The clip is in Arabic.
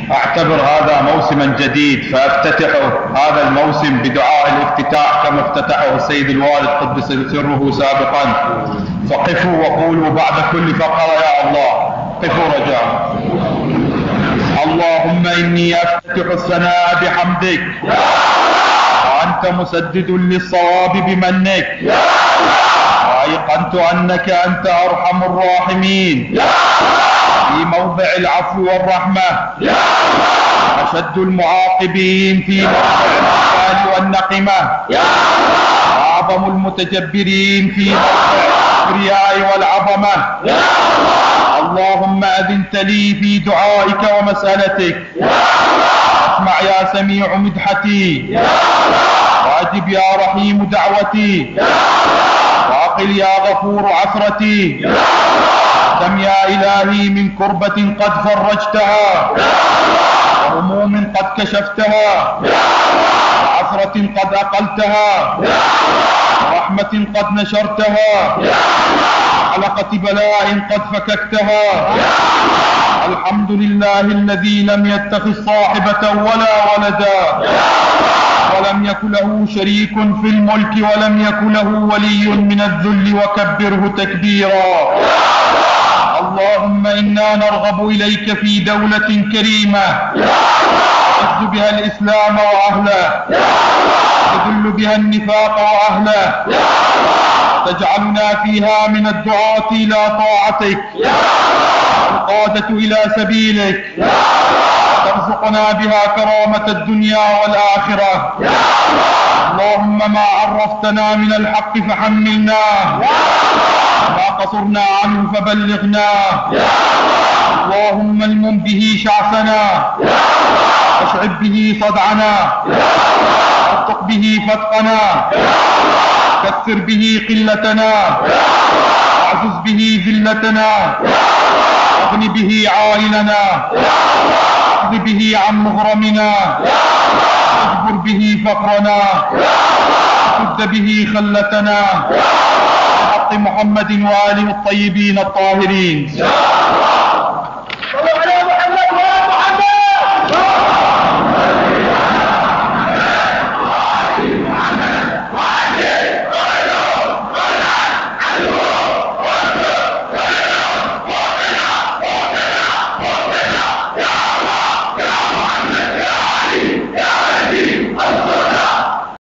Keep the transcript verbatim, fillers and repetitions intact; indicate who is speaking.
Speaker 1: أعتبر هذا موسما جديد فأفتتح هذا الموسم بدعاء الافتتاح كما افتتحه السيد الوالد قدس سره سابقا. فقفوا وقولوا بعد كل فقرة يا الله. قفوا رجاء. اللهم إني أفتتح الثناء بحمدك وأنت مسدد للصواب بمنك، وأيقنت أنك أنت أرحم الراحمين في موضع العفو والرحمة، أشد المعاقبين في موضع العقاب والنقمة، وأعظم المتجبرين في موضع الكبرياء والعظمة. اللهم أذنت لي في دعائك ومسألتك، اسمع يا سميع مدحتي، وأجب يا رحيم دعوتي، وأقل يا غفور عثرتي. كم يا إلهي من كربة قد فرجتها، وهموم قد كشفتها، وعثرة قد أقلتها، ورحمة قد نشرتها، وحلقة بلاء قد فككتها. الحمد لله الذي لم يتخذ صاحبة ولا ولدا، ولم يكن له شريك في الملك، ولم يكن له ولي من الذل، وكبره تكبيرا. اللهم إنا نرغب إليك في دولة كريمة تعز بها الإسلام وأهله، تذل بها النفاق وأهله، تجعلنا فيها من الدعاة إلى طاعتك والقادة إلى سبيلك، وترزقنا بها كرامة الدنيا والآخرة. اللهم ما عرفتنا من الحق فحملناه، ما قصرنا عنه فبلغناه. اللهم المم به شعثنا، واشعب به صدعنا، وافتق به فتقنا، كثر به قلتنا، واعزز به ذلتنا، واغن به عائلنا، واقض به عن مغرمنا، واجبر به فقرنا، وسد به خلتنا، بحق محمد وآله الطيبين الطاهرين.